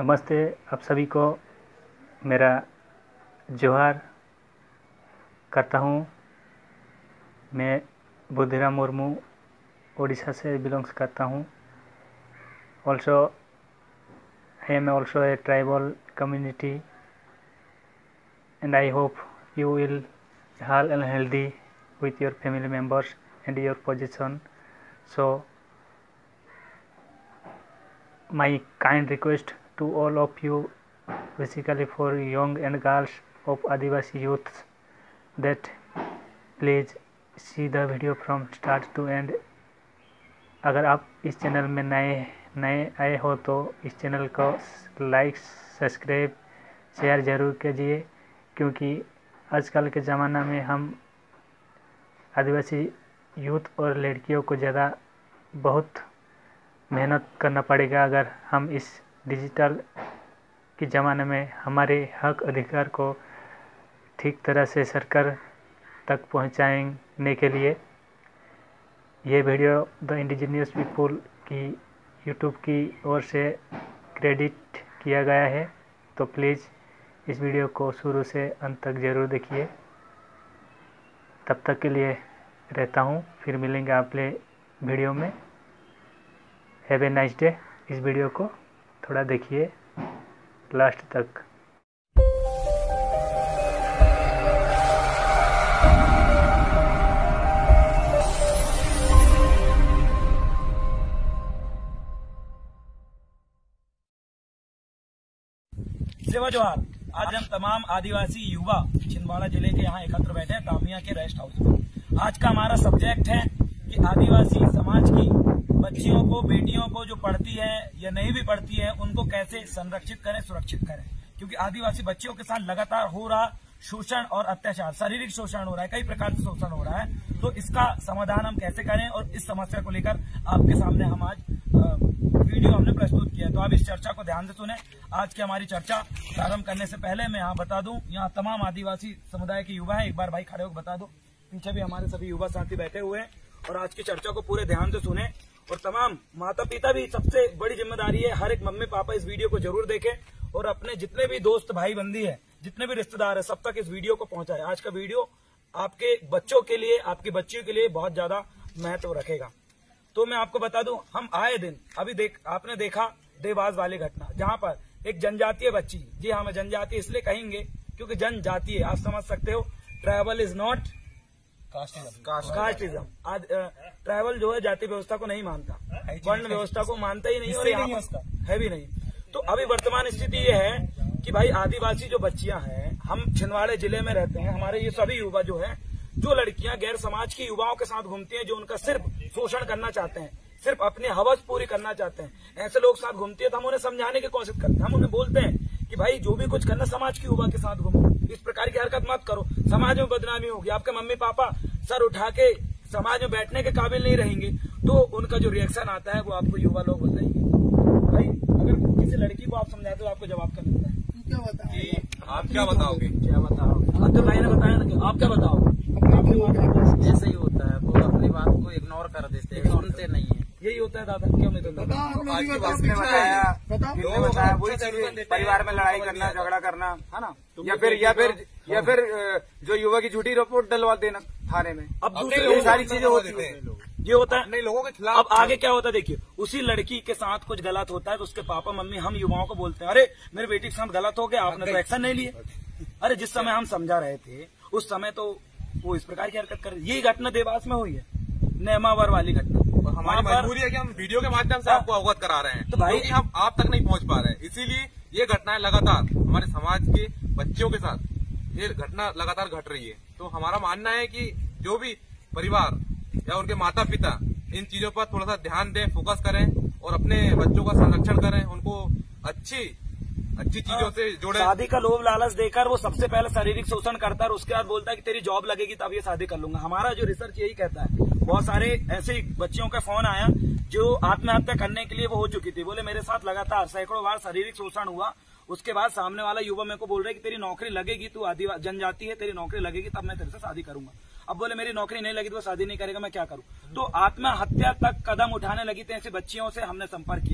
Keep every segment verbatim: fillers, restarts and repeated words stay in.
नमस्ते आप सभी को, मेरा जोहार करता हूँ। मैं बुद्धिराम मुर्मू ओडिशा से बिलोंग्स करता हूँ। Also I am also a tribal community and I hope you will healthy and healthy with your family members and your position. So my kind request to all of you, basically for young and girls of Adivasi youths, that please see the video from start to end. अगर आप इस channel में नए नए आए हो तो इस चैनल को लाइक सब्सक्राइब शेयर ज़रूर कीजिए, क्योंकि आजकल के ज़माना में हम आदिवासी यूथ और लड़कियों को ज़्यादा बहुत मेहनत करना पड़ेगा अगर हम इस डिजिटल के ज़माने में हमारे हक अधिकार को ठीक तरह से सरकार तक पहुंचाने के लिए ये वीडियो द इंडिजिनियस पीपुल की यूट्यूब की ओर से क्रेडिट किया गया है। तो प्लीज़ इस वीडियो को शुरू से अंत तक ज़रूर देखिए। तब तक के लिए रहता हूँ, फिर मिलेंगे अगले वीडियो में। Have a nice day. इस वीडियो को थोड़ा देखिए लास्ट तक। सेवा जोहार। आज हम तमाम आदिवासी युवा छिंदवाड़ा जिले के यहाँ एकत्र बैठे हैं तामिया के रेस्ट हाउस में। आज का हमारा सब्जेक्ट है कि आदिवासी समाज की बच्चियों को, बेटियों को जो पढ़ती है या नहीं भी पढ़ती है, उनको कैसे संरक्षित करें, सुरक्षित करें। क्योंकि आदिवासी बच्चियों के साथ लगातार हो रहा शोषण और अत्याचार, शारीरिक शोषण हो रहा है, कई प्रकार से शोषण हो रहा है। तो इसका समाधान हम कैसे करें, और इस समस्या को लेकर आपके सामने हम आज वीडियो हमने प्रस्तुत किया। तो आप इस चर्चा को ध्यान से सुने। आज की हमारी चर्चा प्रारंभ करने से पहले मैं यहाँ बता दूं, यहाँ तमाम आदिवासी समुदाय के युवा हैं। एक बार भाई खड़े होकर बता दो, पीछे भी हमारे सभी युवा साथी बैठे हुए हैं। और आज की चर्चा को पूरे ध्यान से सुने। और तमाम माता पिता भी, सबसे बड़ी जिम्मेदारी है, हर एक मम्मी पापा इस वीडियो को जरूर देखें और अपने जितने भी दोस्त भाई बंदी है, जितने भी रिश्तेदार है, सब तक इस वीडियो को पहुंचाए। आज का वीडियो आपके बच्चों के लिए, आपकी बच्चियों के लिए बहुत ज्यादा महत्व रखेगा। तो मैं आपको बता दूं, हम आए दिन अभी देख आपने देखा देवास वाली घटना, जहां पर एक जनजातीय बच्ची, जी हाँ मैं जनजातीय इसलिए कहेंगे क्योंकि जनजातीय, आप समझ सकते हो, tribal is not casteism. Tribal जो है जाति व्यवस्था को नहीं मानता, वर्ण व्यवस्था को मानता ही नहीं, और यहाँ है भी नहीं। तो अभी वर्तमान स्थिति ये है कि भाई आदिवासी जो बच्चियां हैं, हम छिंदवाड़ा जिले में रहते हैं, हमारे ये सभी युवा जो है, जो लड़कियां गैर समाज की युवाओं के साथ घूमती हैं, जो उनका सिर्फ शोषण करना चाहते हैं, सिर्फ अपनी हवस पूरी करना चाहते हैं, ऐसे लोग साथ घूमती है, तो हम उन्हें समझाने की कोशिश करते हैं। हम उन्हें बोलते हैं कि भाई जो भी कुछ करना समाज की युवा के साथ घूमो, इस प्रकार की हरकत मत करो, समाज में बदनामी होगी, आपके मम्मी पापा सर उठा के समाज में बैठने के काबिल नहीं रहेंगे। तो उनका जो रिएक्शन आता है वो आपको युवा लोग बताएंगे। भाई अगर किसी लड़की को आप समझाते हो, आपको जवाब क्या मिलता है? क्या बताओगे? आप क्या बताओगे? क्या बताओ? अब्दुल भाई ने बताया ना कि आप क्या बताओगे? ऐसे ही होता है, वो अपनी बात को इग्नोर कर देते हैं, सुनते नहीं है। यही होता है दादा, क्यों नहीं सुनता? बताया वही चीज, परिवार में लड़ाई करना, झगड़ा करना, है ना, या फिर या फिर या फिर जो युवा की झूठी रिपोर्ट डलवा देना थाने में। अब दूसरी सारी चीजें होती है, ये होता है नहीं लोगों के खिलाफ। अब आगे क्या होता है देखिए, उसी लड़की के साथ कुछ गलत होता है तो उसके पापा मम्मी हम युवाओं को बोलते हैं, अरे मेरे बेटी के साथ गलत हो गया, आपने तो एक्शन नहीं लिए। अरे जिस समय हम समझा रहे थे उस समय तो वो इस प्रकार की हरकत कर रही। यही घटना देवास में हुई है, नेमावर वाली घटना। हमारी मजबूरी है कि हम वीडियो के माध्यम से आपको अवगत करा रहे हैं, तो भाई हम आप तक नहीं पहुंच पा रहे हैं। इसीलिए ये घटनाएं लगातार हमारे समाज के बच्चों के साथ ये घटना लगातार घट रही है। तो हमारा मानना है कि जो भी परिवार या उनके माता पिता इन चीजों पर थोड़ा सा ध्यान दें, फोकस करें और अपने बच्चों का संरक्षण करें, उनको अच्छी अच्छी चीजों से जोड़े। शादी का लोभ लालच देकर वो सबसे पहले शारीरिक शोषण करता है और उसके बाद बोलता है कि तेरी जॉब लगेगी तब ये शादी कर लूंगा। हमारा जो रिसर्च यही कहता है। बहुत सारे ऐसे बच्चियों का फोन आया जो आत्महत्या करने के लिए वो हो चुकी थी, बोले मेरे साथ लगातार सैकड़ों बार शारीरिक शोषण हुआ। उसके बाद सामने वाला युवा मेरे को बोल रहा है कि तेरी नौकरी लगेगी, तू आदिवासी जनजाति है, तेरी नौकरी लगेगी तब मैं तेरे से शादी करूंगा। अब बोले मेरी नौकरी नहीं लगी तो वो शादी नहीं करेगा, मैं क्या करूं? तो आत्महत्या तक कदम उठाने लगी थी ऐसी बच्चियों से हमने संपर्क किया।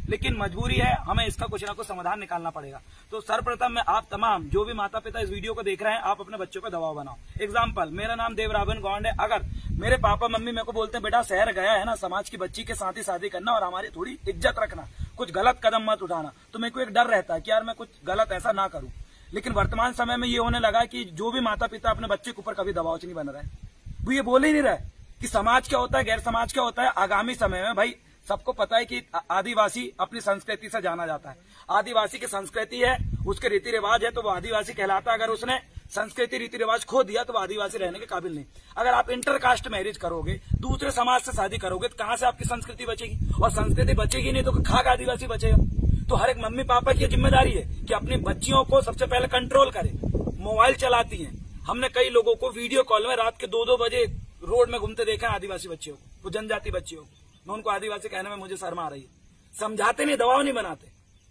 लेकिन मजबूरी है, हमें इसका कुछ ना कुछ समाधान निकालना पड़ेगा। तो सर्वप्रथम मैं आप तमाम जो भी माता पिता इस वीडियो को देख रहे हैं, आप अपने बच्चों पर दबाव बनाओ। एग्जाम्पल, मेरा नाम देवरावन गौंड है। अगर मेरे पापा मम्मी मेरे को बोलते हैं बेटा शहर गया है ना, समाज की बच्ची के साथ ही शादी करना और हमारी थोड़ी इज्जत रखना, कुछ गलत कदम मत उठाना, तो मेरे को एक डर रहता है कि यार मैं कुछ गलत ऐसा ना करूं। लेकिन वर्तमान समय में ये होने लगा कि जो भी माता पिता अपने बच्चे के ऊपर कभी दबाव नहीं बन रहे, वो ये बोल ही नहीं रहे कि समाज क्या होता है, गैर समाज क्या होता है। आगामी समय में भाई सबको पता है कि आदिवासी अपनी संस्कृति से जाना जाता है। आदिवासी की संस्कृति है, उसके रीति रिवाज है, तो वो आदिवासी कहलाता है। अगर उसने संस्कृति रीति रिवाज खो दिया तो वो आदिवासी रहने के काबिल नहीं। अगर आप इंटरकास्ट मैरिज करोगे, दूसरे समाज से शादी करोगे, तो कहां से आपकी संस्कृति बचेगी? और संस्कृति बचेगी नहीं तो खाक आदिवासी बचेगा। तो हर एक मम्मी पापा की जिम्मेदारी है कि अपनी बच्चियों को सबसे पहले कंट्रोल करे। मोबाइल चलाती हैं, हमने कई लोगों को वीडियो कॉल में रात के दो दो बजे रोड में घूमते देखा है, आदिवासी बच्चियों को, वो जनजाति बच्चियों को। मैं उनको आदिवासी कहने में मुझे शर्म आ रही है। समझाते नहीं, दबाव नहीं बनाते।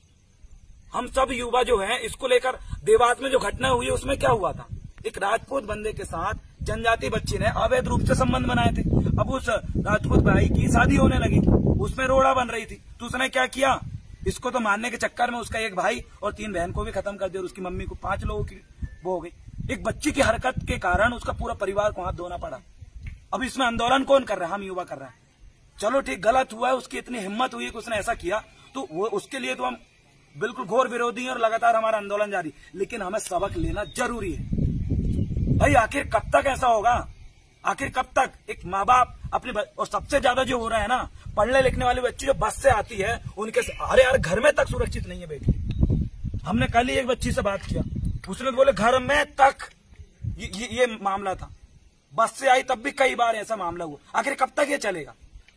हम सब युवा जो हैं, इसको लेकर देवास में जो घटना हुई है उसमें क्या हुआ था, एक राजपूत बंदे के साथ जनजाति बच्ची ने अवैध रूप से संबंध बनाए थे। अब उस राजपूत भाई की शादी होने लगी, उसमें रोड़ा बन रही थी, तो उसने क्या किया, इसको तो मारने के चक्कर में उसका एक भाई और तीन बहन को भी खत्म कर दिया और उसकी मम्मी को, पांच लोगों की वो हो गई। एक बच्ची की हरकत के कारण उसका पूरा परिवार को हाथ धोना पड़ा। अब इसमें आंदोलन कौन कर रहा है? हम युवा कर रहे हैं। चलो ठीक, गलत हुआ है, उसकी इतनी हिम्मत हुई कि उसने ऐसा किया, तो वो उसके लिए तो हम बिल्कुल घोर विरोधी हैं और लगातार हमारा आंदोलन जारी। लेकिन हमें सबक लेना जरूरी है भाई। आखिर कब तक ऐसा होगा? आखिर कब तक एक माँ बाप अपनी, और सबसे ज्यादा जो हो रहा है ना, पढ़ने लिखने वाली बच्ची जो बस से आती है उनके, अरे यार घर में तक सुरक्षित नहीं है बेटी। हमने कल ही एक बच्ची से बात किया, उसने बोले घर में तक ये, ये, ये मामला था, बस से आई तब भी कई बार ऐसा मामला हुआ। आखिर कब तक ये चलेगा?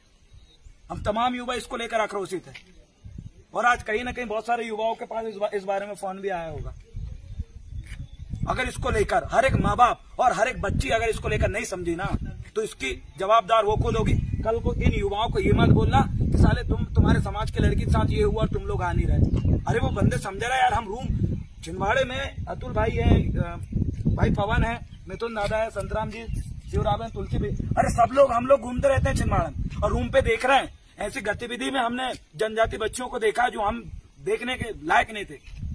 हम तमाम युवा इसको लेकर आक्रोशित है और आज कहीं ना कहीं बहुत सारे युवाओं के पास इस, बा, इस बारे में फोन भी आया होगा। अगर इसको लेकर हर एक माँ बाप और हर एक बच्ची अगर इसको लेकर नहीं समझी ना, तो इसकी जवाबदार वो खुद होगी। कल को इन युवाओं को ये मत बोलना कि साले तुम तुम्हारे समाज के लड़की के साथ ये हुआ और तुम लोग आ नहीं रहे। अरे वो बंदे समझ रहा है यार, हम रूम छिंदवाड़े में अतुल भाई है, भाई पवन है, मिथुन दादा है, संतराम जी, शिवराम है, तुलसी भी, अरे सब लोग हम लोग घूमते रहते हैं छिंदवाड़ा में और रूम पे देख रहे हैं। ऐसी गतिविधि में हमने जनजाति बच्चियों को देखा जो हम देखने के लायक नहीं थे,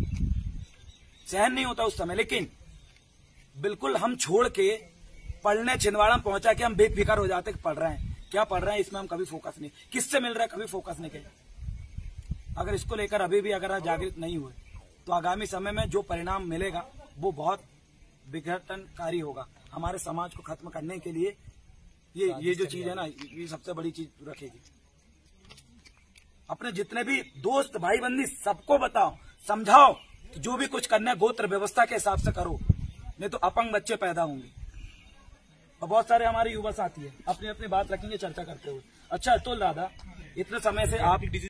सहन नहीं होता उस समय। लेकिन बिल्कुल हम छोड़ के पढ़ने छिंदवाड़ा में पहुंचा के हम बेफिक्र हो जाते कि पढ़ रहे हैं, क्या पढ़ रहे हैं इसमें हम कभी फोकस नहीं, किससे मिल रहा है कभी फोकस नहीं किया। अगर इसको लेकर अभी भी अगर जागृत नहीं हुए तो आगामी समय में जो परिणाम मिलेगा वो बहुत विघटनकारी होगा। हमारे समाज को खत्म करने के लिए ये ये जो चीज है ना, ये सबसे बड़ी चीज रखेगी। अपने जितने भी दोस्त भाई बंदी सबको बताओ, समझाओ कि जो भी कुछ करना है गोत्र व्यवस्था के हिसाब से करो, नहीं तो अपंग बच्चे पैदा होंगे। और बहुत सारे हमारे युवा साथी है अपनी अपनी बात रखेंगे चर्चा करते हुए। अच्छा अतुल दादा, इतने समय से आप